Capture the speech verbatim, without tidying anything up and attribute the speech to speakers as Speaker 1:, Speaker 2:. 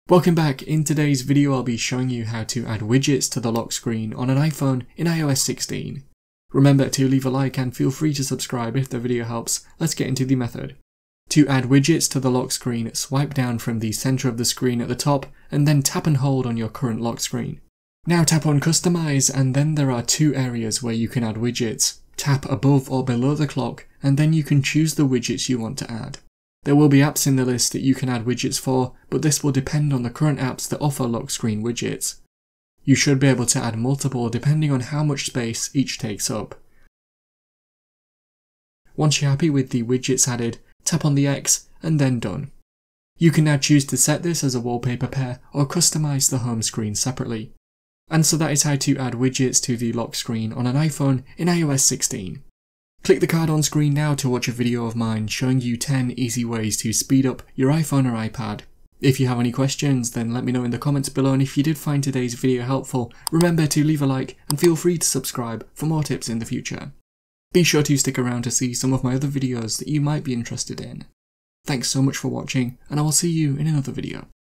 Speaker 1: Welcome back. In today's video I'll be showing you how to add widgets to the lock screen on an iPhone in i O S sixteen. Remember to leave a like and feel free to subscribe if the video helps. Let's get into the method. To add widgets to the lock screen, swipe down from the center of the screen at the top and then tap and hold on your current lock screen. Now tap on Customize and then there are two areas where you can add widgets. Tap above or below the clock and then you can choose the widgets you want to add. There will be apps in the list that you can add widgets for, but this will depend on the current apps that offer lock screen widgets. You should be able to add multiple depending on how much space each takes up. Once you're happy with the widgets added, tap on the X and then Done. You can now choose to set this as a wallpaper pair or customize the home screen separately. And so that is how to add widgets to the lock screen on an iPhone in i O S sixteen. Click the card on screen now to watch a video of mine showing you ten easy ways to speed up your iPhone or iPad. If you have any questions, then let me know in the comments below, and if you did find today's video helpful, remember to leave a like and feel free to subscribe for more tips in the future. Be sure to stick around to see some of my other videos that you might be interested in. Thanks so much for watching, and I will see you in another video.